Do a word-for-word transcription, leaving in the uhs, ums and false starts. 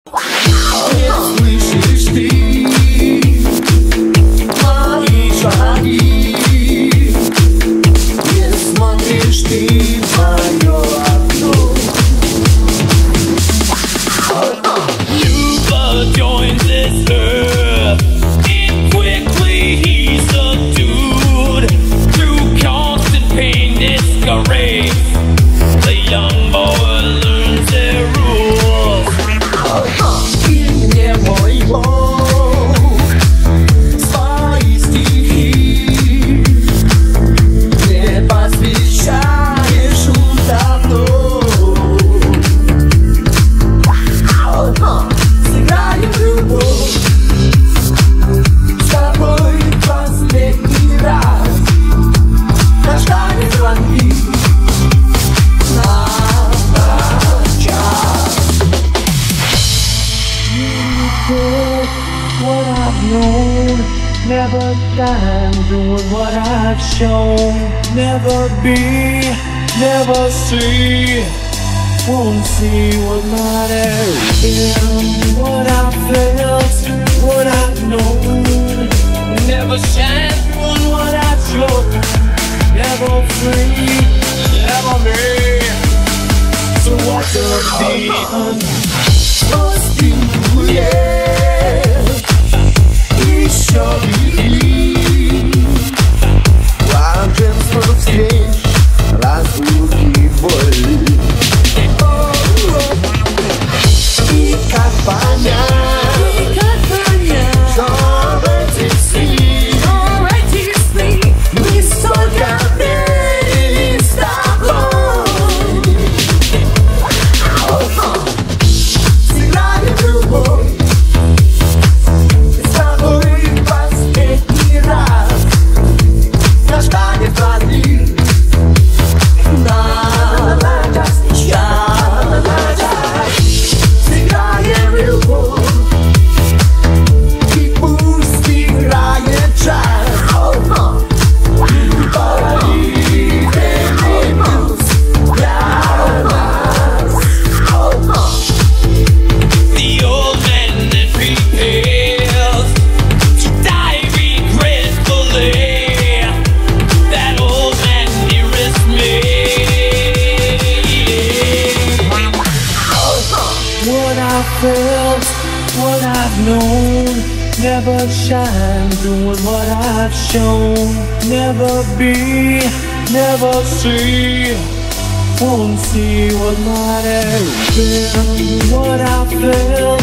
Never shine doing what I've shown. Never be, never see. Won't see what might have been. What I felt, what I've known. Never shine doing what I've shown. Never free, never me. So what's up, demon? Trust you, yeah. Еще любви, блаженство встреч, разлуки, боль. И как понять, и как понять, что в этих снах мы столько верили с тобой. Сыграем в любовь. What I've known, never shine doing what I've shown. Never be, never see. Won't see what might have been. What I felt,